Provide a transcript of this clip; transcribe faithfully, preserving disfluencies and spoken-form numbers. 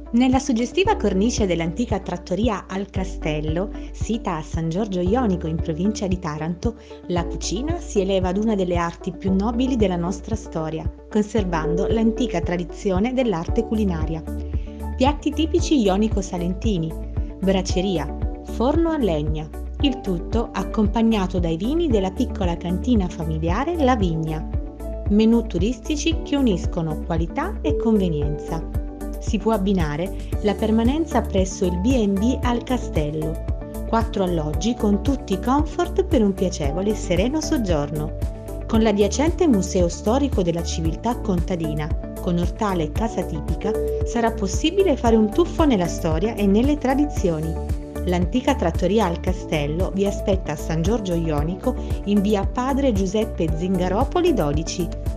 Nella suggestiva cornice dell'antica trattoria Al Castello, sita a San Giorgio Ionico in provincia di Taranto, la cucina si eleva ad una delle arti più nobili della nostra storia, conservando l'antica tradizione dell'arte culinaria. Piatti tipici ionico-salentini, braceria, forno a legna, il tutto accompagnato dai vini della piccola cantina familiare La Vigna. Menù turistici che uniscono qualità e convenienza. Si può abbinare la permanenza presso il bi e bi Al Castello, quattro alloggi con tutti i comfort per un piacevole e sereno soggiorno. Con l'adiacente Museo Storico della Civiltà Contadina, con ortale e casa tipica, sarà possibile fare un tuffo nella storia e nelle tradizioni. L'antica trattoria Al Castello vi aspetta a San Giorgio Ionico in via Padre Giuseppe Zingaropoli dodici.